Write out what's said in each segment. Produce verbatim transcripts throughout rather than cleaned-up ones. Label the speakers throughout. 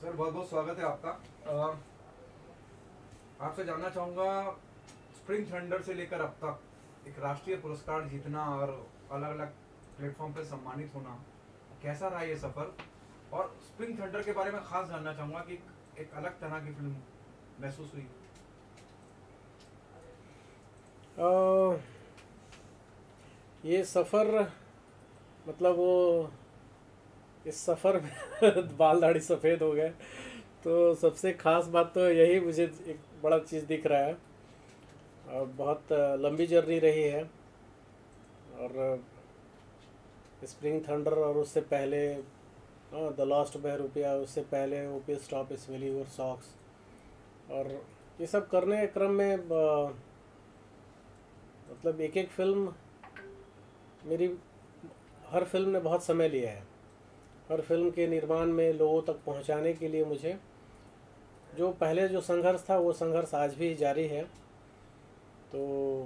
Speaker 1: Sir बहुत बहुत स्वागत है आपका। अ, आपसे जानना चाहूँगा, स्प्रिंग थंडर से लेकर अब तक एक राष्ट्रीय पुरस्कार जीतना और अलग अलग प्लेटफॉर्म पे सम्मानित होना, कैसा रहा ये सफ़र? और स्प्रिंग थंडर के बारे में खास जानना चाहूँगा कि एक अलग तरह की फिल्म महसूस हुई।
Speaker 2: अ, ये सफ़र मतलब वो इस सफ़र में बाल दाढ़ी सफ़ेद हो गए। तो सबसे ख़ास बात तो यही मुझे एक बड़ा चीज़ दिख रहा है। और बहुत लंबी जर्नी रही है। और स्प्रिंग थंडर और उससे पहले द लास्ट बहरूपिया, उससे पहले OP stop smelly your socks, और ये सब करने के क्रम में अ, मतलब एक एक फिल्म मेरी, हर फिल्म ने बहुत समय लिया है। हर फिल्म के निर्माण में लोगों तक पहुंचाने के लिए मुझे जो पहले जो संघर्ष था वो संघर्ष आज भी जारी है। तो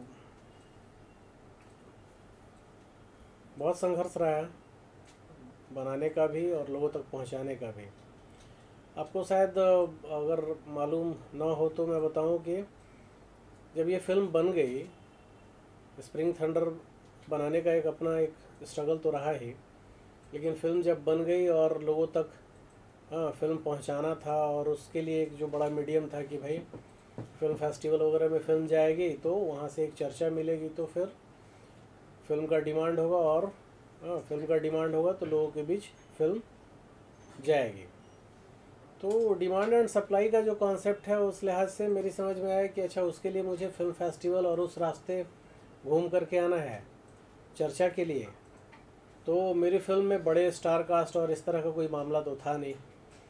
Speaker 2: बहुत संघर्ष रहा है बनाने का भी और लोगों तक पहुंचाने का भी। आपको शायद अगर मालूम ना हो तो मैं बताऊं कि जब ये फिल्म बन गई, स्प्रिंग थंडर बनाने का एक अपना एक स्ट्रगल तो रहा ही, लेकिन फिल्म जब बन गई और लोगों तक हाँ फिल्म पहुंचाना था, और उसके लिए एक जो बड़ा मीडियम था कि भाई फिल्म फेस्टिवल वगैरह में फिल्म जाएगी तो वहाँ से एक चर्चा मिलेगी, तो फिर फिल्म का डिमांड होगा, और हाँ फिल्म का डिमांड होगा तो लोगों के बीच फिल्म जाएगी। तो डिमांड एंड सप्लाई का जो कॉन्सेप्ट है उस लिहाज से मेरी समझ में आया कि अच्छा उसके लिए मुझे फिल्म फेस्टिवल और उस रास्ते घूम करके आना है चर्चा के लिए। तो मेरी फिल्म में बड़े स्टार कास्ट और इस तरह का कोई मामला तो था नहीं।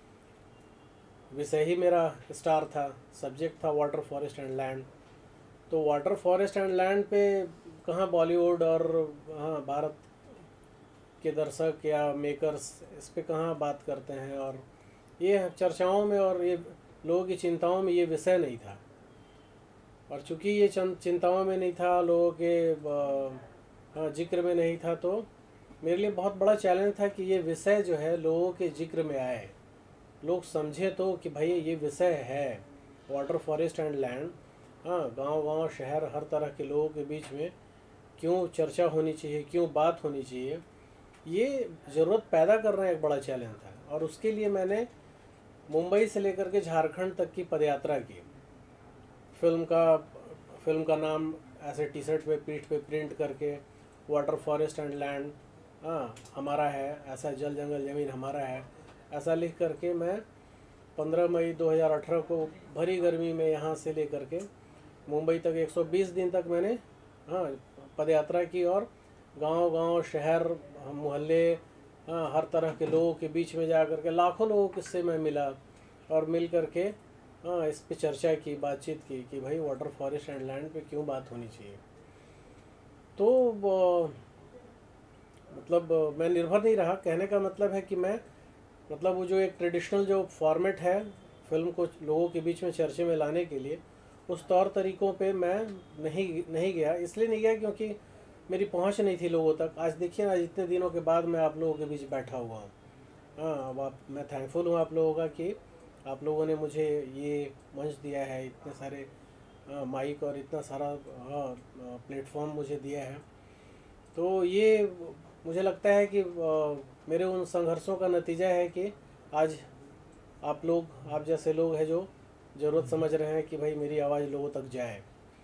Speaker 2: विषय ही मेरा स्टार था, सब्जेक्ट था वाटर फॉरेस्ट एंड लैंड। तो वाटर फॉरेस्ट एंड लैंड पे कहाँ बॉलीवुड और हाँ भारत के दर्शक या मेकर्स इस पे कहाँ बात करते हैं, और ये चर्चाओं में और ये लोगों की चिंताओं में ये विषय नहीं था। और चूंकि ये चिंताओं में नहीं था, लोगों के हाँ जिक्र में नहीं था, तो मेरे लिए बहुत बड़ा चैलेंज था कि ये विषय जो है लोगों के जिक्र में आए, लोग समझे तो कि भाई ये विषय है वाटर फॉरेस्ट एंड लैंड। हाँ गांव गांव शहर हर तरह के लोगों के बीच में क्यों चर्चा होनी चाहिए, क्यों बात होनी चाहिए, ये ज़रूरत पैदा करना एक बड़ा चैलेंज था। और उसके लिए मैंने मुंबई से लेकर के झारखंड तक की पदयात्रा की। फिल्म का फिल्म का नाम ऐसे टी शर्ट पे पीठ पे प्रिंट करके, वाटर फॉरेस्ट एंड लैंड हाँ हमारा है, ऐसा जल जंगल ज़मीन हमारा है, ऐसा लिख करके मैं पंद्रह मई दो हज़ार अठारह को भरी गर्मी में यहाँ से लेकर के मुंबई तक एक सौ बीस दिन तक मैंने हाँ पदयात्रा की, और गांव-गांव शहर मोहल्ले हाँ हर तरह के लोगों के बीच में जा कर के लाखों लोगों से मैं मिला, और मिल कर के हाँ इस पे चर्चा की, बातचीत की कि भाई वाटर फॉरेस्ट एंड लैंड पे क्यों बात होनी चाहिए। तो वो, मतलब मैं निर्भर नहीं रहा, कहने का मतलब है कि मैं मतलब वो जो एक ट्रेडिशनल जो फॉर्मेट है फिल्म को लोगों के बीच में चर्चे में लाने के लिए, उस तौर तरीक़ों पे मैं नहीं नहीं गया। इसलिए नहीं गया क्योंकि मेरी पहुंच नहीं थी लोगों तक। आज देखिए ना, इतने दिनों के बाद मैं आप लोगों के बीच बैठा हुआ हूँ। हाँ अब आप, मैं थैंकफुल हूँ आप लोगों का कि आप लोगों ने मुझे ये मंच दिया है, इतने सारे माइक और इतना सारा हाँ प्लेटफॉर्म मुझे दिया है। तो ये मुझे लगता है कि मेरे उन संघर्षों का नतीजा है कि आज आप लोग, आप जैसे लोग हैं जो ज़रूरत समझ रहे हैं कि भाई मेरी आवाज़ लोगों तक जाए।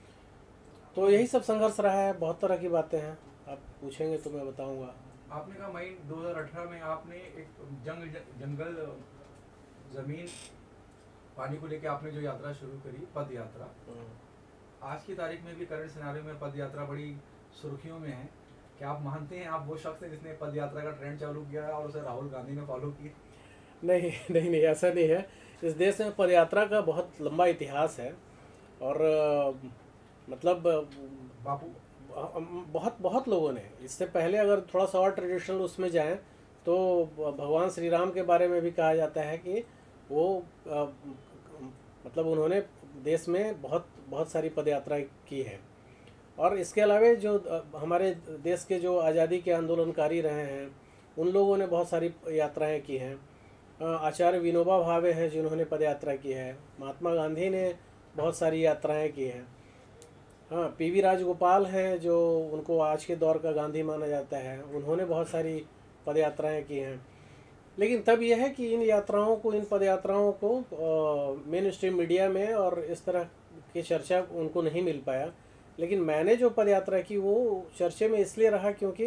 Speaker 2: तो यही सब संघर्ष रहा है, बहुत तरह की बातें हैं, आप पूछेंगे तो मैं बताऊंगा।
Speaker 1: आपने कहा मई दो हज़ार अठारह में आपने एक जंग जंगल जमीन पानी को लेकर आपने जो यात्रा शुरू करी, पद यात्रा। आज की तारीख में भी करंट सिनारियो में पद यात्रा बड़ी सुर्खियों में है। क्या आप मानते हैं आप वो शख्स हैं जिसने पद यात्रा का ट्रेंड चालू किया और उसे राहुल गांधी ने फॉलो की?
Speaker 2: नहीं नहीं नहीं, ऐसा नहीं है। इस देश में पद यात्रा का बहुत लंबा इतिहास है, और मतलब
Speaker 1: बापू
Speaker 2: बहुत बहुत लोगों ने इससे पहले, अगर थोड़ा सा और ट्रेडिशनल उसमें जाएं तो भगवान श्री राम के बारे में भी कहा जाता है कि वो आ, मतलब उन्होंने देश में बहुत बहुत सारी पदयात्रा की है। और इसके अलावा जो हमारे देश के जो आज़ादी के आंदोलनकारी रहे हैं उन लोगों ने बहुत सारी यात्राएं की हैं। अ, आचार्य विनोबा भावे हैं जिन्होंने पदयात्रा की है, महात्मा गांधी ने बहुत सारी यात्राएं की हैं। हाँ, पीवी राजगोपाल हैं जो उनको आज के दौर का गांधी माना जाता है, उन्होंने बहुत सारी पदयात्राएं की हैं। लेकिन तब यह है कि इन यात्राओं को इन पदयात्राओं को मेन स्ट्रीम मीडिया में और इस तरह की चर्चा उनको नहीं मिल पाया। लेकिन मैंने जो पदयात्रा की वो चर्चे में इसलिए रहा क्योंकि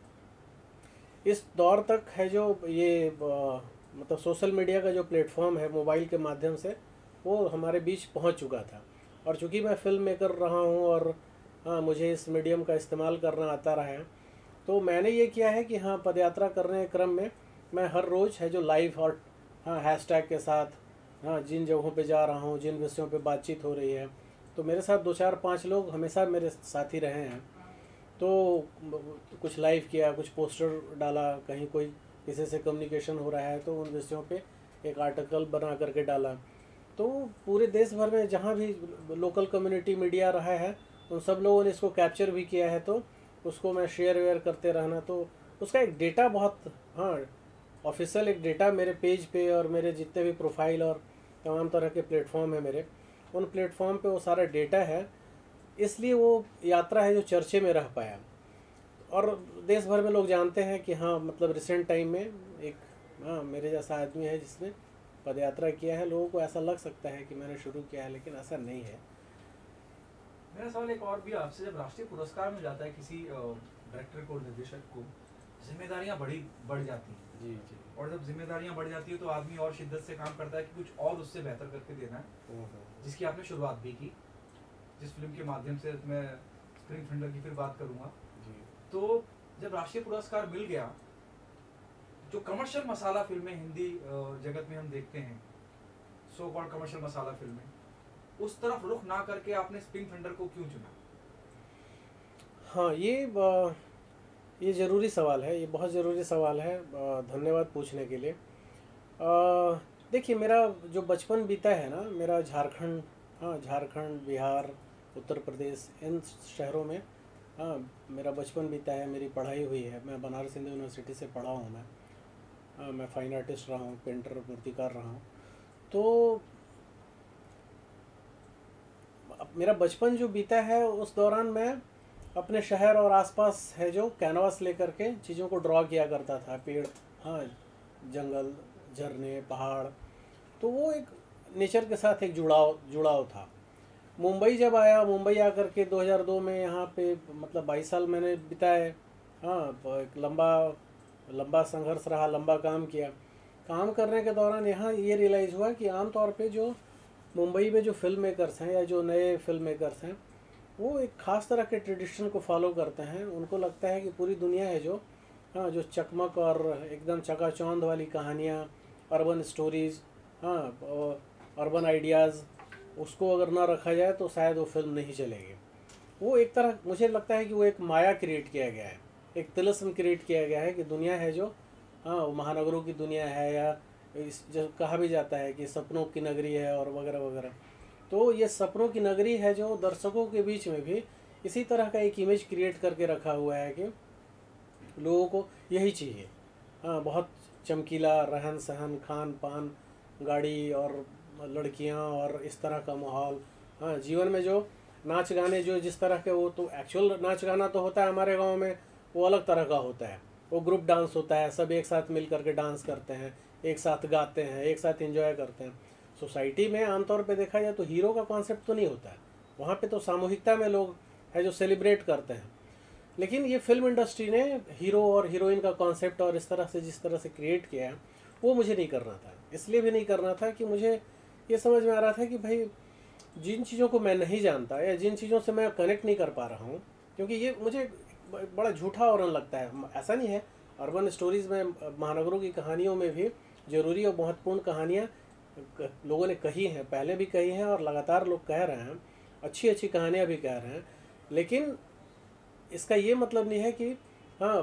Speaker 2: इस दौर तक है जो ये अ, मतलब सोशल मीडिया का जो प्लेटफॉर्म है मोबाइल के माध्यम से वो हमारे बीच पहुंच चुका था। और चूंकि मैं फिल्म मेकर रहा हूं और हाँ मुझे इस मीडियम का इस्तेमाल करना आता रहा है, तो मैंने ये किया है कि हाँ पदयात्रा करने के क्रम में मैं हर रोज़ है जो लाइव और हाँ हैशटैग के साथ हाँ जिन जगहों पे जा रहा हूँ, जिन विषयों पे बातचीत हो रही है, तो मेरे साथ दो चार पांच लोग हमेशा मेरे साथी रहे हैं। तो कुछ लाइव किया, कुछ पोस्टर डाला, कहीं कोई किसी से कम्युनिकेशन हो रहा है तो उन विषयों पे एक आर्टिकल बना करके डाला। तो पूरे देश भर में जहाँ भी लोकल कम्युनिटी मीडिया रहा है उन सब लोगों ने इसको कैप्चर भी किया है, तो उसको मैं शेयर वेयर करते रहना। तो उसका एक डेटा बहुत हाँ ऑफिशियल एक डेटा मेरे पेज पे और मेरे जितने भी प्रोफाइल और तमाम तरह के प्लेटफॉर्म है मेरे, उन प्लेटफॉर्म पे वो सारा डेटा है, इसलिए वो यात्रा है जो चर्चे में रह पाया। और देश भर में लोग जानते हैं कि हाँ मतलब रिसेंट टाइम में एक हाँ मेरे जैसा आदमी है जिसने पदयात्रा किया है। लोगों को ऐसा लग सकता है कि मैंने शुरू किया है, लेकिन ऐसा नहीं है।
Speaker 1: मेरा सवाल एक और भी आपसे, जब राष्ट्रीय पुरस्कार मिल जाता है किसी डायरेक्टर को, निर्देशक को, जिम्मेदारियां बड़ी बढ़ जाती हैं।
Speaker 2: जी जी।
Speaker 1: और जब जिम्मेदारियां बढ़ जाती है तो आदमी और शिद्दत से काम करता है कि कुछ और उससे बेहतर करके देना है, जिसकी आपने शुरुआत भी की, जिस फिल्म के माध्यम से मैं स्प्रिंग थंडर की फिर बात करूंगा। तो जब राष्ट्रीय पुरस्कार मिल गया, जो कमर्शियल मसाला फिल्में हिंदी जगत में हम देखते हैं, सो कॉल्ड कमर्शियल मसाला फिल्में, उस तरफ रुख ना करके आपने स्प्रिंग थंडर को क्यों चुना?
Speaker 2: हाँ ये ये ज़रूरी सवाल है, ये बहुत ज़रूरी सवाल है, धन्यवाद पूछने के लिए। देखिए मेरा जो बचपन बीता है ना, मेरा झारखंड हाँ झारखंड, बिहार, उत्तर प्रदेश, इन शहरों में हाँ मेरा बचपन बीता है, मेरी पढ़ाई हुई है। मैं बनारस हिंदू यूनिवर्सिटी से पढ़ा हूँ। मैं हाँ मैं फाइन आर्टिस्ट रहा हूँ, पेंटर, मूर्तिकार रहा हूँ। तो मेरा बचपन जो बीता है उस दौरान मैं अपने शहर और आसपास है जो कैनवास लेकर के चीज़ों को ड्रॉ किया करता था। पेड़, हाँ जंगल, झरने, पहाड़, तो वो एक नेचर के साथ एक जुड़ाव जुड़ाव था। मुंबई जब आया, मुंबई आकर के दो हज़ार दो में यहाँ पे मतलब बाईस साल मैंने बिताए। हाँ एक लंबा लंबा संघर्ष रहा, लंबा काम किया। काम करने के दौरान यहाँ ये रियलाइज़ हुआ कि आमतौर पे जो मुंबई में जो फिल्म मेकर्स हैं या जो नए फिल्म मेकर्स हैं वो एक ख़ास तरह के ट्रेडिशन को फॉलो करते हैं। उनको लगता है कि पूरी दुनिया है जो हाँ जो चकमक और एकदम चकाचौंध वाली कहानियाँ, अर्बन स्टोरीज़, हाँ अर्बन आइडियाज़, उसको अगर ना रखा जाए तो शायद वो फिल्म नहीं चलेगी। वो एक तरह मुझे लगता है कि वो एक माया क्रिएट किया गया है, एक तिलिस्म क्रिएट किया गया है कि दुनिया है जो हाँ वो महानगरों की दुनिया है, या इस जो कहा भी जाता है कि सपनों की नगरी है और वगैरह वगैरह। तो ये सपनों की नगरी है जो दर्शकों के बीच में भी इसी तरह का एक इमेज क्रिएट करके रखा हुआ है कि लोगों को यही चाहिए। हाँ बहुत चमकीला रहन सहन, खान पान, गाड़ी और लड़कियाँ और इस तरह का माहौल। हाँ जीवन में जो नाच गाने जो जिस तरह के, वो तो एक्चुअल नाच गाना तो होता है हमारे गांव में, वो अलग तरह का होता है। वो ग्रुप डांस होता है, सब एक साथ मिल करके डांस करते हैं, एक साथ गाते हैं, एक साथ एंजॉय करते हैं। सोसाइटी में आमतौर पे देखा जाए तो हीरो का कॉन्सेप्ट तो नहीं होता है, वहाँ पे तो सामूहिकता में लोग है जो सेलिब्रेट करते हैं। लेकिन ये फिल्म इंडस्ट्री ने हीरो और हीरोइन का कॉन्सेप्ट और इस तरह से जिस तरह से क्रिएट किया है वो मुझे नहीं करना था। इसलिए भी नहीं करना था कि मुझे ये समझ में आ रहा था कि भाई जिन चीज़ों को मैं नहीं जानता या जिन चीज़ों से मैं कनेक्ट नहीं कर पा रहा हूँ, क्योंकि ये मुझे बड़ा झूठा और लगता है। ऐसा नहीं है, अर्बन स्टोरीज़ में, महानगरों की कहानियों में भी ज़रूरी और महत्वपूर्ण कहानियाँ लोगों ने कही हैं, पहले भी कही हैं और लगातार लोग कह रहे हैं, अच्छी अच्छी कहानियाँ भी कह रहे हैं। लेकिन इसका ये मतलब नहीं है कि हाँ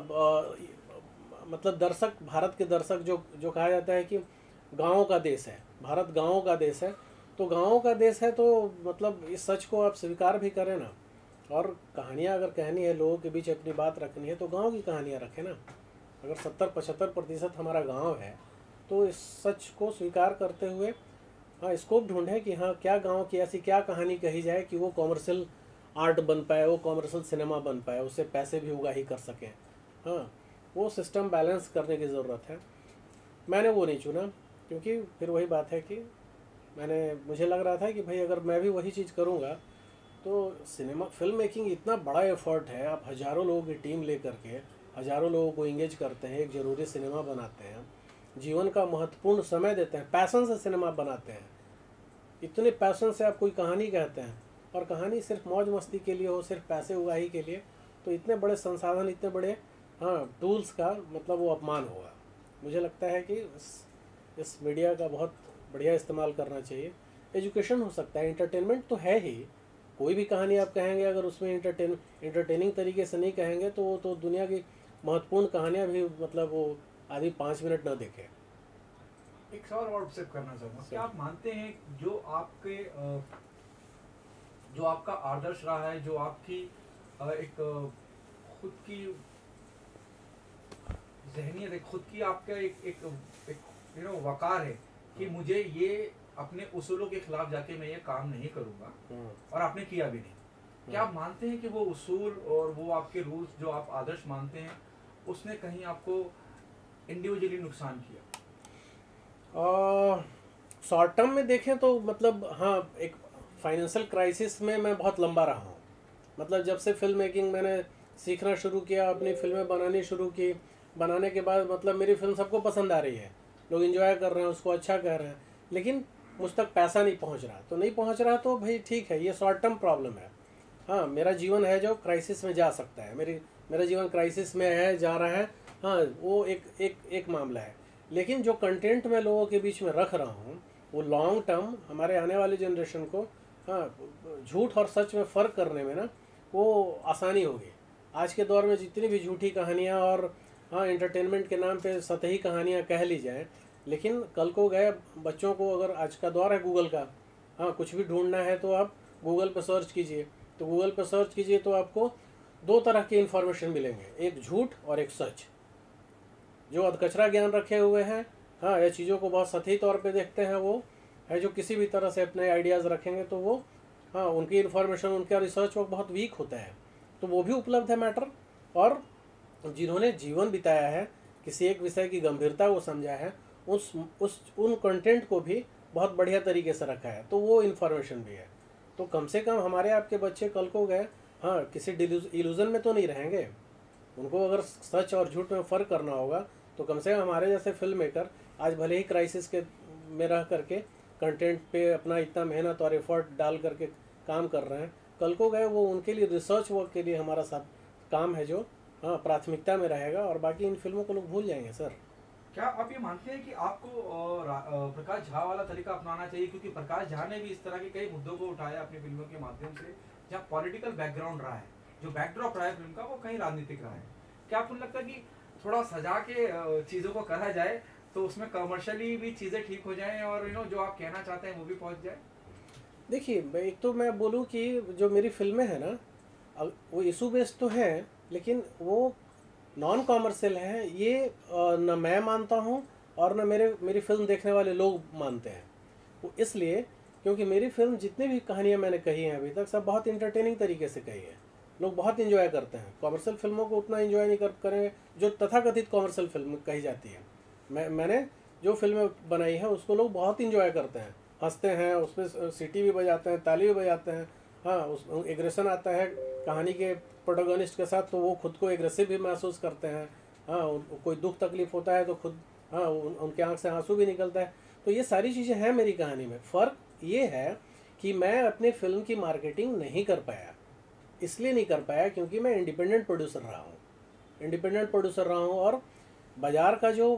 Speaker 2: मतलब दर्शक, भारत के दर्शक जो जो कहा जाता है कि गाँवों का देश है, भारत गाँवों का देश है, तो गाँवों का देश है तो मतलब इस सच को आप स्वीकार भी करें ना। और कहानियाँ अगर कहनी है, लोगों के बीच अपनी बात रखनी है, तो गाँव की कहानियाँ रखें ना। अगर सत्तर पचहत्तर प्रतिशत हमारा गाँव है तो इस सच को स्वीकार करते हुए हाँ स्कोप ढूंढे कि हाँ क्या गांव की ऐसी क्या कहानी कही जाए कि वो कॉमर्शियल आर्ट बन पाए, वो कॉमर्शियल सिनेमा बन पाए, उससे पैसे भी उगा ही कर सकें। हाँ वो सिस्टम बैलेंस करने की ज़रूरत है। मैंने वो नहीं चुना, क्योंकि फिर वही बात है कि मैंने मुझे लग रहा था कि भाई अगर मैं भी वही चीज़ करूँगा तो सिनेमा फिल्म मेकिंग इतना बड़ा एफर्ट है, आप हज़ारों लोगों की टीम ले करके हज़ारों लोगों को इंगेज करते हैं, एक ज़रूरी सिनेमा बनाते हैं, जीवन का महत्वपूर्ण समय देते हैं, पैसन से सिनेमा बनाते हैं, इतने पैसन से आप कोई कहानी कहते हैं और कहानी सिर्फ मौज मस्ती के लिए हो, सिर्फ पैसे उगाही के लिए, तो इतने बड़े संसाधन, इतने बड़े हाँ टूल्स का मतलब वो अपमान होगा। मुझे लगता है कि इस, इस मीडिया का बहुत बढ़िया इस्तेमाल करना चाहिए। एजुकेशन हो सकता है, एंटरटेनमेंट तो है ही, कोई भी कहानी आप कहेंगे अगर उसमें एंटरटेन एंटरटेनिंग तरीके से नहीं कहेंगे तो वो तो दुनिया की महत्वपूर्ण कहानियाँ भी मतलब वो आदमी पाँच मिनट ना देखे।
Speaker 1: एक सवाल और आपसे करना चाहूँगा, क्या आप मानते हैं जो आपके अ, जो आपका आदर्श रहा है, जो आपकी अ, एक अ, खुद की जहनियत है, खुद की आपका एक एक एक यू नो वकार है कि मुझे ये अपने उसूलों के खिलाफ जाके मैं ये काम नहीं करूँगा, और आपने किया भी नहीं, क्या आप मानते हैं कि वो उसूल और वो आपके रूल्स जो आप आदर्श मानते हैं उसने कहीं आपको इंडिविजुअली नुकसान किया?
Speaker 2: शॉर्ट टर्म में देखें तो मतलब हाँ एक फाइनेंशियल क्राइसिस में मैं बहुत लंबा रहा हूँ। मतलब जब से फिल्म मेकिंग मैंने सीखना शुरू किया, अपनी फिल्में बनानी शुरू की, बनाने के बाद मतलब मेरी फिल्म सबको पसंद आ रही है, लोग एंजॉय कर रहे हैं, उसको अच्छा कह रहे हैं, लेकिन मुझ तक पैसा नहीं पहुंच रहा। तो नहीं पहुंच रहा तो भाई ठीक है, ये शॉर्ट टर्म प्रॉब्लम है। हाँ मेरा जीवन है जो क्राइसिस में जा सकता है, मेरी मेरा जीवन क्राइसिस में है, जा रहा है, हाँ वो एक एक एक मामला है। लेकिन जो कंटेंट मैं लोगों के बीच में रख रहा हूँ वो लॉन्ग टर्म हमारे आने वाली जनरेशन को हाँ झूठ और सच में फ़र्क करने में ना वो आसानी होगी। आज के दौर में जितनी भी झूठी कहानियाँ और हाँ एंटरटेनमेंट के नाम पे सतही कहानियाँ कह ली जाएँ, लेकिन कल को गए बच्चों को, अगर आज का दौर है गूगल का, हाँ कुछ भी ढूंढना है तो आप गूगल पर सर्च कीजिए, तो गूगल पर सर्च कीजिए तो आपको दो तरह के इन्फॉर्मेशन मिलेंगे, एक झूठ और एक सच। जो अधकचरा ज्ञान रखे हुए हैं हाँ ये चीज़ों को बहुत सतही तौर पे देखते हैं, वो है जो किसी भी तरह से अपने आइडियाज़ रखेंगे तो वो हाँ उनकी इन्फॉर्मेशन, उनका रिसर्च वर्क बहुत वीक होता है, तो वो भी उपलब्ध है मैटर। और जिन्होंने जीवन बिताया है, किसी एक विषय की गंभीरता को समझा है, उस उस उन कंटेंट को भी बहुत बढ़िया तरीके से रखा है, तो वो इन्फॉर्मेशन भी है। तो कम से कम हमारे आपके बच्चे कल को गए हाँ किसी इल्यूजन में तो नहीं रहेंगे। उनको अगर सच और झूठ में फ़र्क करना होगा तो कम से कम हमारे जैसे फिल्म मेकर आज भले ही क्राइसिस के में रह करके कंटेंट पे अपना इतना मेहनत और एफर्ट डाल करके काम कर रहे हैं, कल को गए वो उनके लिए रिसर्च वर्क के लिए हमारा सब काम है जो हाँ प्राथमिकता में रहेगा, और बाकी इन फिल्मों को लोग भूल जाएंगे। सर
Speaker 1: क्या आप ये मानते हैं कि आपको अ, रा- अ, प्रकाश झा वाला तरीका अपनाना चाहिए, क्योंकि प्रकाश झा ने भी इस तरह के कई मुद्दों को उठाया अपनी फिल्मों के माध्यम से, जहाँ पॉलिटिकल बैकग्राउंड रहा है, जो बैकड्रॉप रहा है फिल्म का वो कहीं राजनीतिक रहा है। क्या आपको लगता है कि थोड़ा सजा के अ, चीज़ों को करा जाए तो उसमें कमर्शियली भी चीज़ें ठीक हो जाएं और यू नो जो आप कहना चाहते हैं वो भी पहुंच जाए? देखिए
Speaker 2: एक तो मैं बोलूँ कि जो मेरी फिल्में हैं ना अब वो इशू बेस्ड तो है, लेकिन वो नॉन कॉमर्शियल है, ये अ, न मैं मानता हूँ और न मेरे मेरी फिल्म देखने वाले लोग मानते हैं। वो इसलिए क्योंकि मेरी फिल्म जितनी भी कहानियाँ मैंने कही हैं अभी तक सब बहुत इंटरटेनिंग तरीके से कही है, लोग बहुत इन्जॉय करते हैं। कॉमर्शियल फिल्मों को उतना इन्जॉय नहीं कर करेंगे जो तथाकथित कॉमर्शियल फिल्म कही जाती है। मैं मैंने जो फिल्में बनाई हैं उसको लोग बहुत इन्जॉय करते हैं, हंसते हैं, उसमें सीटी भी बजाते हैं, ताली भी बजाते हैं, हाँ उस एग्रेशन आता है कहानी के प्रोटोगनिस्ट के साथ तो वो खुद को एग्रेसिव भी महसूस करते हैं, हाँ उन- कोई दुख तकलीफ होता है तो खुद हाँ उन, उनके आँख से आंसू भी निकलता है। तो ये सारी चीज़ें हैं मेरी कहानी में। फ़र्क ये है कि मैं अपने फिल्म की मार्केटिंग नहीं कर पाया, इसलिए नहीं कर पाया क्योंकि मैं इंडिपेंडेंट प्रोड्यूसर रहा हूँ इंडिपेंडेंट प्रोड्यूसर रहा हूँ और बाज़ार का जो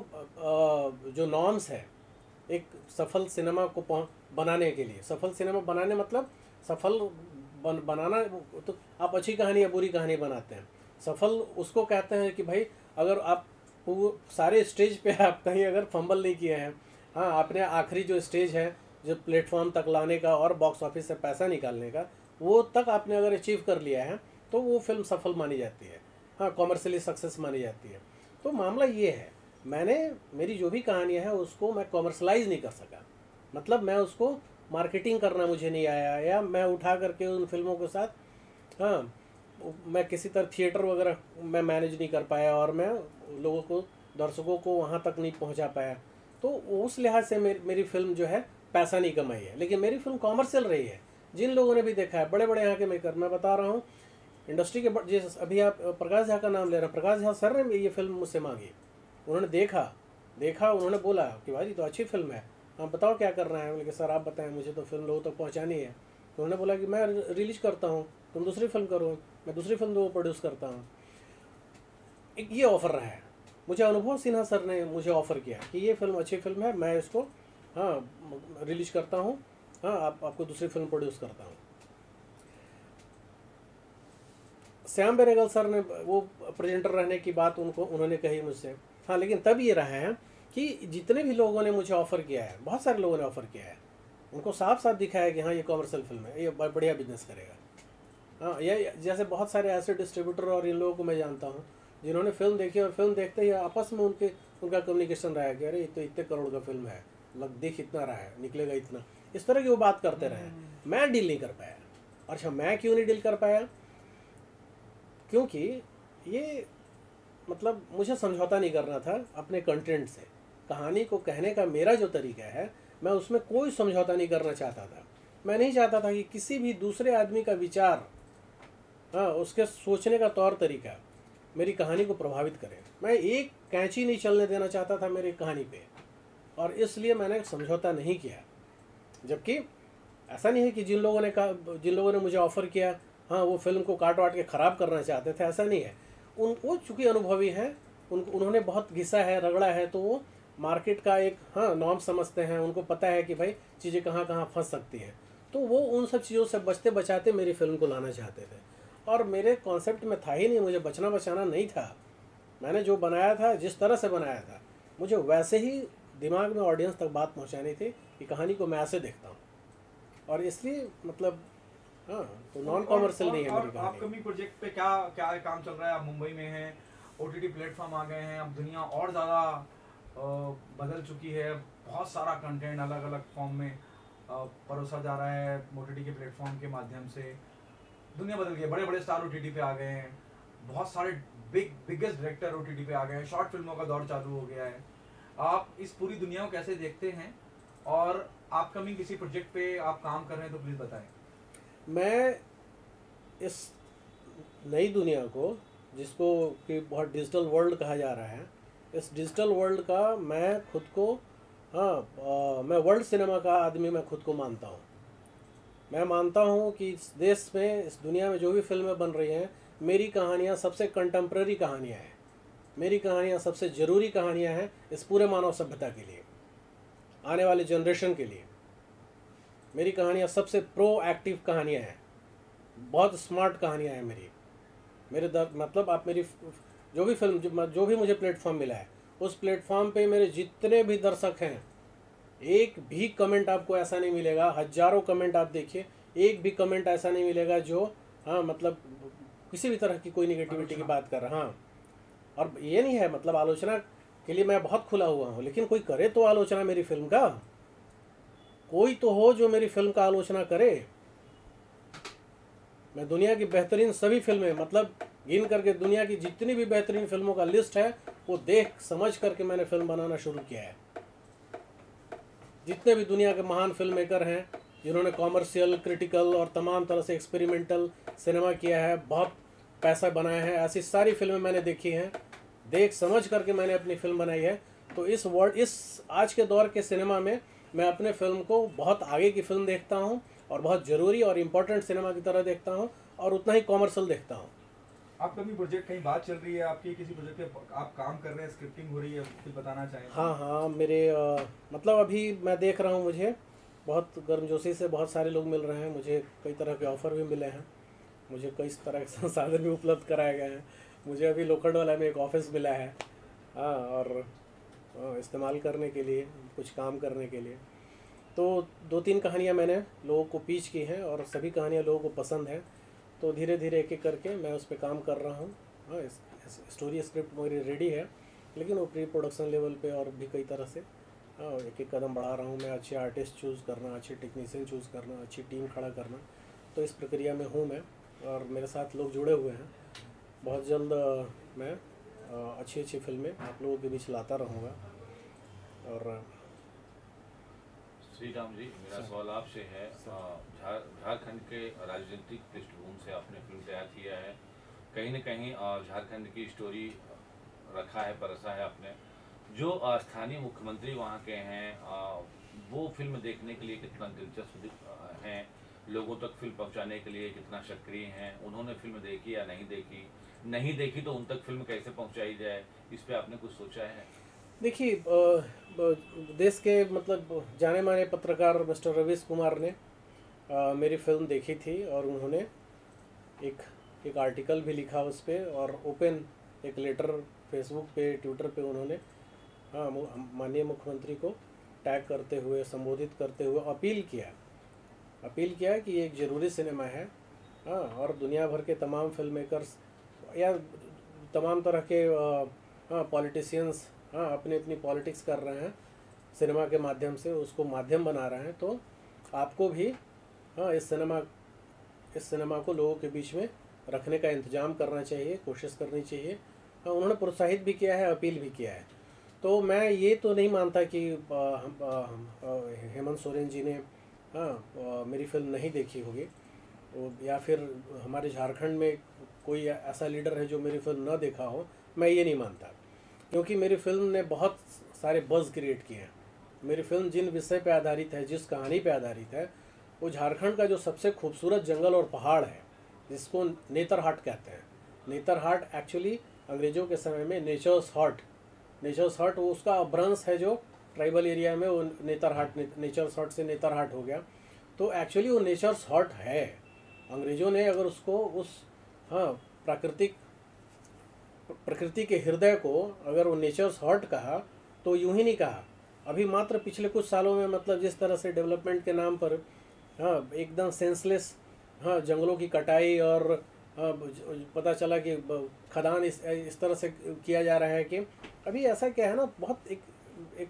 Speaker 2: अ, जो नॉर्म्स है एक सफल सिनेमा को पहुं- बनाने के लिए, सफल सिनेमा बनाने मतलब सफल बन बनाना, तो आप अच्छी कहानी या बुरी कहानी बनाते हैं। सफल उसको कहते हैं कि भाई अगर आप वो सारे स्टेज पे आप कहीं अगर फंबल नहीं किए हैं, हाँ आपने आखिरी जो स्टेज है जो प्लेटफॉर्म तक लाने का और बॉक्स ऑफिस से पैसा निकालने का, वो तक आपने अगर अचीव कर लिया है तो वो फिल्म सफल मानी जाती है, हाँ कॉमर्शियली सक्सेस मानी जाती है। तो मामला ये है, मैंने मेरी जो भी कहानियाँ हैं उसको मैं कॉमर्शलाइज नहीं कर सका, मतलब मैं उसको मार्केटिंग करना मुझे नहीं आया, या मैं उठा करके उन फिल्मों के साथ, हाँ, मैं किसी तरह थिएटर वगैरह मैं मैनेज नहीं कर पाया और मैं लोगों को, दर्शकों को वहाँ तक नहीं पहुँचा पाया। तो उस लिहाज से मेरी मेरी फिल्म जो है पैसा नहीं कमाई है, लेकिन मेरी फिल्म कॉमर्शियल रही है। जिन लोगों ने भी देखा है, बड़े बड़े यहाँ के मेकर, मैं बता रहा हूँ इंडस्ट्री के, जिस अभी आप प्रकाश झा का नाम ले रहे हैं, प्रकाश झा सर ने ये फिल्म मुझसे मांगी, उन्होंने देखा देखा उन्होंने बोला कि भाई तो अच्छी फिल्म है, आप बताओ क्या कर रहे हैं। बोले कि सर आप बताएं, मुझे तो फिल्म लोगों तक पहुंचानी है। तो उन्होंने बोला कि मैं रिलीज करता हूं, तुम दूसरी फिल्म करो, मैं दूसरी फिल्म वो प्रोड्यूस करता हूं। एक ये ऑफ़र रहा है मुझे। अनुभव सिन्हा सर ने मुझे ऑफ़र किया कि ये फिल्म अच्छी फिल्म है, मैं इसको हाँ रिलीज करता हूँ, हाँ आप आपको दूसरी फिल्म प्रोड्यूस करता हूँ। श्याम बेनेगल सर ने वो प्रेजेंटर रहने की बात उनको उन्होंने कही मुझसे, हाँ, लेकिन तब ये रहा है कि जितने भी लोगों ने मुझे ऑफ़र किया है, बहुत सारे लोगों ने ऑफ़र किया है, उनको साफ साफ दिखाया कि हाँ ये कॉमर्शियल फिल्म है, ये बढ़िया बिजनेस करेगा। हाँ, ये जैसे बहुत सारे ऐसे डिस्ट्रीब्यूटर और इन लोगों को मैं जानता हूँ जिन्होंने फिल्म देखी और फिल्म देखते ही आपस में उनके उनका कम्युनिकेशन रहा है कि अरे ये तो इतने करोड़ का फिल्म है, लग देख इतना रहा है, निकलेगा इतना, इस तरह की वो बात करते रहे। मैं डील नहीं कर पाया। अच्छा, मैं क्यों नहीं डील कर पाया? क्योंकि ये मतलब मुझे समझौता नहीं करना था अपने कंटेंट से। कहानी को कहने का मेरा जो तरीका है, मैं उसमें कोई समझौता नहीं करना चाहता था। मैं नहीं चाहता था कि किसी भी दूसरे आदमी का विचार, हाँ, उसके सोचने का तौर तरीका मेरी कहानी को प्रभावित करे। मैं एक कैंची नहीं चलने देना चाहता था मेरी कहानी पे, और इसलिए मैंने समझौता नहीं किया। जबकि ऐसा नहीं है कि जिन लोगों ने कहा, जिन लोगों ने मुझे ऑफ़र किया, हाँ वो फिल्म को काट वाट के ख़राब करना चाहते थे, ऐसा नहीं है। उन वो चूँकि अनुभवी हैं, उन उन्होंने बहुत घिसा है, रगड़ा है, तो वो मार्केट का एक हाँ नॉर्म समझते हैं, उनको पता है कि भाई चीज़ें कहाँ कहाँ फंस सकती हैं। तो वो उन सब चीज़ों से बचते बचाते मेरी फिल्म को लाना चाहते थे, और मेरे कॉन्सेप्ट में था ही नहीं, मुझे बचना बचाना नहीं था। मैंने जो बनाया था, जिस तरह से बनाया था, मुझे वैसे ही दिमाग में ऑडियंस तक बात पहुँचानी थी कि कहानी को मैं ऐसे देखता हूँ, और इसलिए मतलब हाँ, तो नॉन कॉमर्शियल नहीं है मेरी कहानी।
Speaker 1: अपकमिंग प्रोजेक्ट पे क्या क्या काम चल रहा है? आप मुंबई में हैं, ओटीटी प्लेटफॉर्म आ गए हैं, अब दुनिया और ज़्यादा बदल चुकी है, बहुत सारा कंटेंट अलग अलग फॉर्म में परोसा जा रहा है ओटीटी के प्लेटफॉर्म के माध्यम से। दुनिया बदल गई है, बड़े बड़े स्टार ओटीटी पे आ गए हैं, बहुत सारे बिग बिगेस्ट डायरेक्टर ओटीटी पे आ गए हैं, शॉर्ट फिल्मों का दौर चालू हो गया है। आप इस पूरी दुनिया को कैसे देखते हैं, और अपकमिंग किसी प्रोजेक्ट पे आप काम कर रहे हैं तो प्लीज़ बताएं।
Speaker 2: मैं इस नई दुनिया को, जिसको कि बहुत डिजिटल वर्ल्ड कहा जा रहा है, इस डिजिटल वर्ल्ड का मैं खुद को हाँ आ, मैं वर्ल्ड सिनेमा का आदमी मैं खुद को मानता हूँ। मैं मानता हूँ कि इस देश में, इस दुनिया में जो भी फिल्में बन रही हैं, मेरी कहानियाँ सबसे कंटेम्प्रेरी कहानियाँ हैं, मेरी कहानियाँ सबसे ज़रूरी कहानियाँ हैं इस पूरे मानव सभ्यता के लिए, आने वाले जनरेशन के लिए। मेरी कहानियाँ सबसे प्रो एक्टिव कहानियाँ हैं, बहुत स्मार्ट कहानियाँ हैं मेरी। मेरे दर मतलब आप मेरी जो भी फिल्म, जो, जो भी मुझे प्लेटफॉर्म मिला है, उस प्लेटफॉर्म पे मेरे जितने भी दर्शक हैं, एक भी कमेंट आपको ऐसा नहीं मिलेगा, हजारों कमेंट आप देखिए, एक भी कमेंट ऐसा नहीं मिलेगा जो हाँ मतलब किसी भी तरह की कोई निगेटिविटी की बात कर रहा। हाँ, और ये नहीं है मतलब आलोचना के लिए मैं बहुत खुला हुआ हूँ, लेकिन कोई करे तो आलोचना मेरी फिल्म का, कोई तो हो जो मेरी फिल्म का आलोचना करे। मैं दुनिया की बेहतरीन सभी फिल्में, मतलब गिन करके दुनिया की जितनी भी बेहतरीन फिल्मों का लिस्ट है, वो देख समझ करके मैंने फिल्म बनाना शुरू किया है। जितने भी दुनिया के महान फिल्म मेकर हैं, जिन्होंने कॉमर्शियल, क्रिटिकल और तमाम तरह से एक्सपेरिमेंटल सिनेमा किया है, बहुत पैसा बनाया है, ऐसी सारी फिल्में मैंने देखी हैं, देख समझ करके मैंने अपनी फिल्म बनाई है। तो इस वर्ल्ड, इस आज के दौर के सिनेमा में मैं अपने फिल्म को बहुत आगे की फिल्म देखता हूँ, और बहुत ज़रूरी और इम्पोर्टेंट सिनेमा की तरह देखता हूँ, और उतना ही कॉमर्शियल देखता हूँ।
Speaker 1: आप कभी प्रोजेक्ट, कहीं बात चल रही है आपकी, किसी प्रोजेक्ट पे आप काम कर रहे हैं, स्क्रिप्टिंग हो रही है, कुछ बताना चाहें?
Speaker 2: हाँ हाँ, मेरे आ, मतलब अभी मैं देख रहा हूँ, मुझे बहुत गर्मजोशी से बहुत सारे लोग मिल रहे हैं, मुझे कई तरह के ऑफ़र भी मिले हैं, मुझे कई तरह के संसाधन भी उपलब्ध कराए गए हैं। मुझे अभी लोखंडवाला में एक ऑफिस मिला है, हाँ, और इस्तेमाल करने के लिए, कुछ काम करने के लिए। तो दो तीन कहानियाँ मैंने लोगों को पिच की हैं, और सभी कहानियाँ लोगों को पसंद हैं। तो धीरे धीरे एक एक करके मैं उस पर काम कर रहा हूँ। हाँ, स्टोरी स्क्रिप्ट मेरी रेडी है, लेकिन वो प्री प्रोडक्शन लेवल पे और भी कई तरह से हाँ एक एक कदम बढ़ा रहा हूँ मैं। अच्छे आर्टिस्ट चूज़ करना, अच्छे टेक्नीशियन चूज़ करना, अच्छी टीम खड़ा करना, तो इस प्रक्रिया में हूँ मैं और मेरे साथ लोग जुड़े हुए हैं। बहुत जल्द अ, मैं अ, अच्छी अच्छी फिल्में आप लोगों के बीच लाता रहूँगा। और अ,
Speaker 3: श्री राम जी, मेरा
Speaker 2: सर।
Speaker 3: सवाल आपसे है, अ, झार झारखंड के राजनीतिक पृष्ठभूमि से आपने फिल्म तैयार किया है, कहीं न कहीं अ, झारखंड की स्टोरी रखा है, परसा है आपने। जो अ, स्थानीय मुख्यमंत्री वहाँ के हैं, अ, वो फिल्म देखने के लिए कितना दिलचस्प दिख- अ, हैं, लोगों तक फिल्म पहुँचाने के लिए कितना सक्रिय हैं, उन्होंने फिल्म देखी या नहीं देखी, नहीं देखी तो उन तक फिल्म कैसे पहुँचाई जाए, इस पे आपने कुछ सोचा है?
Speaker 2: देखिए अ, ब- देश के मतलब जाने माने पत्रकार मिस्टर रवीश कुमार ने अ, मेरी फिल्म देखी थी और उन्होंने एक एक आर्टिकल भी लिखा उस पर और ओपन एक लेटर फेसबुक पे ट्विटर पे उन्होंने हाँ मु- माननीय मुख्यमंत्री को टैग करते हुए संबोधित करते हुए अपील किया अपील किया कि ये एक ज़रूरी सिनेमा है। हाँ और दुनिया भर के तमाम फिल्म मेकर्स या तमाम तरह के अ, हाँ पॉलिटिशियंस हाँ अपनी अपनी पॉलिटिक्स कर रहे हैं सिनेमा के माध्यम से, उसको माध्यम बना रहे हैं। तो आपको भी हाँ इस सिनेमा इस सिनेमा को लोगों के बीच में रखने का इंतजाम करना चाहिए, कोशिश करनी चाहिए। हाँ उन्होंने प्रोत्साहित भी किया है, अपील भी किया है। तो मैं ये तो नहीं मानता कि अ, हम अ, हम, अ, हेमंत सोरेन जी ने हाँ अ, मेरी फिल्म नहीं देखी होगी, वो या फिर हमारे झारखंड में कोई ऐसा लीडर है जो मेरी फिल्म ना देखा हो, मैं ये नहीं मानता। क्योंकि मेरी फिल्म ने बहुत सारे बज़ क्रिएट किए हैं। मेरी फिल्म जिन विषय पे आधारित है, जिस कहानी पे आधारित है, वो झारखंड का जो सबसे खूबसूरत जंगल और पहाड़ है जिसको नेतरहाट कहते हैं। नेतरहाट एक्चुअली अंग्रेज़ों के समय में नेचर्स हॉट नेचर्स हॉट वो उसका अपभ्रंश है जो ट्राइबल एरिया में वो नेतरहाट ने, नेचर्स हॉट से नेतरहाट हो गया। तो एक्चुअली वो नेचर्स हॉट है। अंग्रेज़ों ने अगर उसको उस हाँ प्राकृतिक प्रकृति के हृदय को अगर वो नेचर्स हॉट कहा तो यूं ही नहीं कहा। अभी मात्र पिछले कुछ सालों में मतलब जिस तरह से डेवलपमेंट के नाम पर हाँ एकदम सेंसलेस हाँ जंगलों की कटाई और हाँ, ज- पता चला कि ब- खदान इस इस तरह से किया जा रहा है कि अभी ऐसा क्या है ना, बहुत एक एक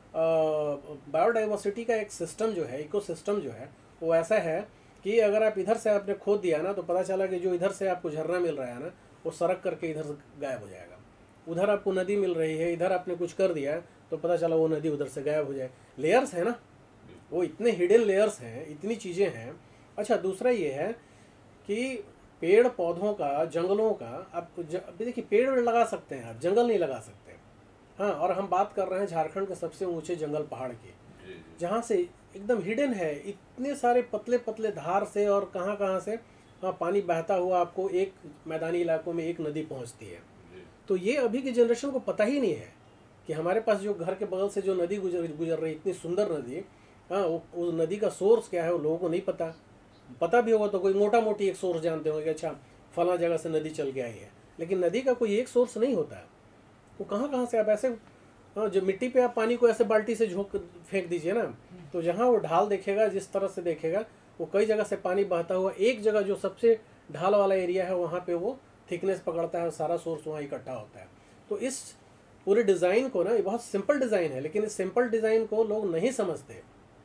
Speaker 2: बायोडाइवर्सिटी का एक सिस्टम जो है, इकोसिस्टम जो है वो ऐसा है कि अगर आप इधर से आपने खोद दिया ना तो पता चला कि जो इधर से आपको झरना मिल रहा है ना वो सड़क करके इधर से गायब हो जाएगा। उधर आपको नदी मिल रही है, इधर आपने कुछ कर दिया तो पता चला वो नदी उधर से गायब हो जाए। लेयर्स है ना, वो इतने हिडन लेयर्स हैं, इतनी चीज़ें हैं। अच्छा दूसरा ये है कि पेड़ पौधों का, जंगलों का, आप ज- अभी देखिए पेड़ वेड़ लगा सकते हैं आप, जंगल नहीं लगा सकते। हाँ और हम बात कर रहे हैं झारखंड के सबसे ऊंचे जंगल पहाड़ की,
Speaker 3: जी जी।
Speaker 2: जहाँ से एकदम हिडन है, इतने सारे पतले पतले धार से और कहाँ कहाँ से हाँ पानी बहता हुआ आपको एक मैदानी इलाकों में एक नदी पहुँचती है।
Speaker 3: जी
Speaker 2: तो ये अभी की जनरेशन को पता ही नहीं है कि हमारे पास जो घर के बगल से जो नदी गुजर गुजर रही, इतनी सुंदर नदी, हाँ वो उस नदी का सोर्स क्या है वो लोगों को नहीं पता। पता भी होगा तो कोई मोटा मोटी एक सोर्स जानते होंगे कि अच्छा फला जगह से नदी चल के आई है, लेकिन नदी का कोई एक सोर्स नहीं होता है। वो कहाँ कहाँ से आप ऐसे हाँ जो मिट्टी पे आप पानी को ऐसे बाल्टी से झोंक फेंक दीजिए ना, तो जहाँ वो ढाल देखेगा, जिस तरह से देखेगा, वो कई जगह से पानी बहता हुआ एक जगह जो सबसे ढाल वाला एरिया है वहाँ पे वो थिकनेस पकड़ता है और सारा सोर्स वहाँ इकट्ठा होता है। तो इस पूरे डिज़ाइन को ना, ये बहुत सिंपल डिज़ाइन है लेकिन इस सिंपल डिज़ाइन को लोग नहीं समझते।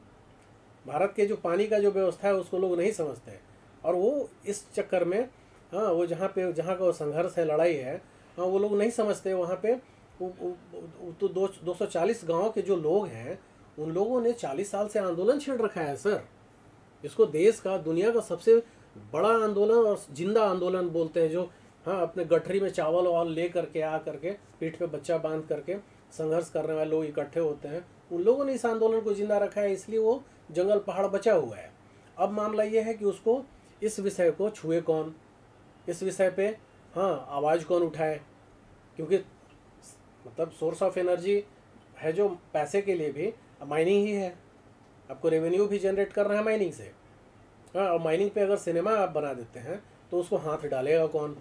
Speaker 2: भारत के जो पानी का जो व्यवस्था है उसको लोग नहीं समझते और वो इस चक्कर में हाँ वो जहाँ पे जहाँ का वो संघर्ष है, लड़ाई है, हाँ वो लोग नहीं समझते। वहाँ पे वो- वो- वो- तो दो दो सौ चालीस गाँव के जो लोग हैं उन लोगों ने चालीस साल से आंदोलन छेड़ रखा है सर। इसको देश का, दुनिया का सबसे बड़ा आंदोलन और जिंदा आंदोलन बोलते हैं, जो हाँ अपने गठरी में चावल वावल ले करके आ करके पीठ पे बच्चा बांध करके संघर्ष करने वाले लोग इकट्ठे होते हैं। उन लोगों ने इस आंदोलन को जिंदा रखा है, इसलिए वो जंगल पहाड़ बचा हुआ है। अब मामला ये है कि उसको, इस विषय को छुए कौन, इस विषय पे हाँ आवाज़ कौन उठाए, क्योंकि मतलब सोर्स ऑफ एनर्जी है जो पैसे के लिए भी माइनिंग ही है। आपको रेवेन्यू भी जनरेट करना है माइनिंग से। हाँ और माइनिंग पे अगर सिनेमा आप बना देते हैं तो उसको हाथ डालेगा कौन?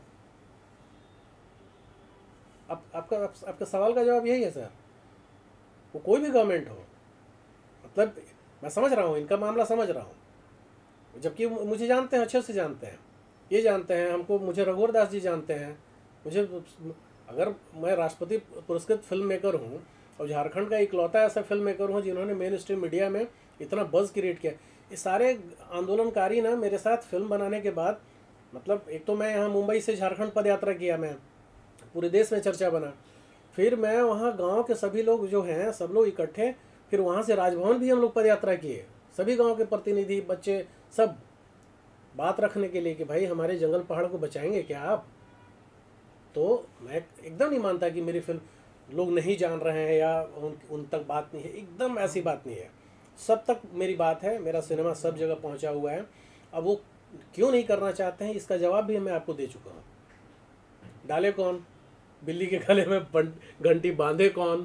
Speaker 2: आप आपका आप, आपका सवाल का जवाब यही है सर। वो कोई भी गवर्नमेंट हो, मतलब मैं समझ रहा हूँ, इनका मामला समझ रहा हूँ, जबकि वो मुझे जानते हैं, अच्छे से जानते हैं, ये जानते हैं हमको, मुझे रघुवर दास जी जानते हैं, मुझे अगर मैं राष्ट्रपति पुरस्कृत फिल्म मेकर हूँ और झारखंड का इकलौता ऐसा फिल्म मेकर हूँ जिन्होंने मेन स्ट्रीम मीडिया में इतना बज़ क्रिएट किया, ये सारे आंदोलनकारी ना मेरे साथ फिल्म बनाने के बाद, मतलब एक तो मैं यहाँ मुंबई से झारखंड पद यात्रा किया, मैं पूरे देश में चर्चा बना, फिर मैं वहाँ गांव के सभी लोग जो हैं सब लोग इकट्ठे, फिर वहाँ से राजभवन भी हम लोग पद यात्रा किए, सभी गांव के प्रतिनिधि, बच्चे, सब बात रखने के लिए कि भाई हमारे जंगल पहाड़ को बचाएंगे क्या आप। तो मैं एकदम नहीं मानता कि मेरी फिल्म लोग नहीं जान रहे हैं या उन उन तक बात नहीं है, एकदम ऐसी बात नहीं है, सब तक मेरी बात है, मेरा सिनेमा सब जगह पहुंचा हुआ है। अब वो क्यों नहीं करना चाहते हैं इसका जवाब भी मैं आपको दे चुका हूँ। डाले कौन, बिल्ली के गले में घंटी बांधे कौन,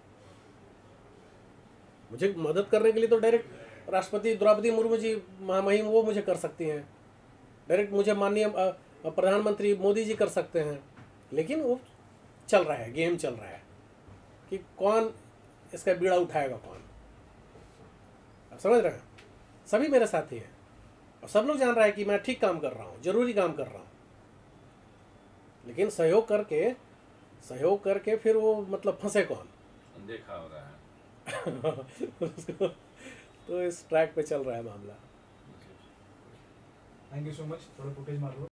Speaker 2: मुझे मदद करने के लिए तो डायरेक्ट राष्ट्रपति द्रौपदी मुर्मू जी महामहिम वो मुझे कर सकती हैं, डायरेक्ट मुझे माननीय प्रधानमंत्री मोदी जी कर सकते हैं, लेकिन वो चल रहा है, गेम चल रहा है कि कौन इसका बीड़ा उठाएगा कौन। आप समझ रहे हैं, सभी मेरे साथी हैं और सब लोग जान रहा है कि मैं ठीक काम कर रहा हूँ, जरूरी काम कर रहा हूँ, लेकिन सहयोग करके सहयोग करके फिर वो मतलब फंसे कौन,
Speaker 3: अनदेखा हो रहा है।
Speaker 2: उसको तो इस ट्रैक पे चल रहा है मामला।
Speaker 1: थैंक यू सो मच, थोड़ा फुटेज मार लो।